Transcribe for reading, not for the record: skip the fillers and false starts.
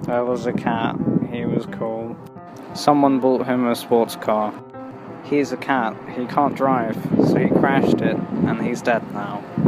There was a cat. He was cool. Someone bought him a sports car. He's a cat. He can't drive, so he crashed it, and he's dead now.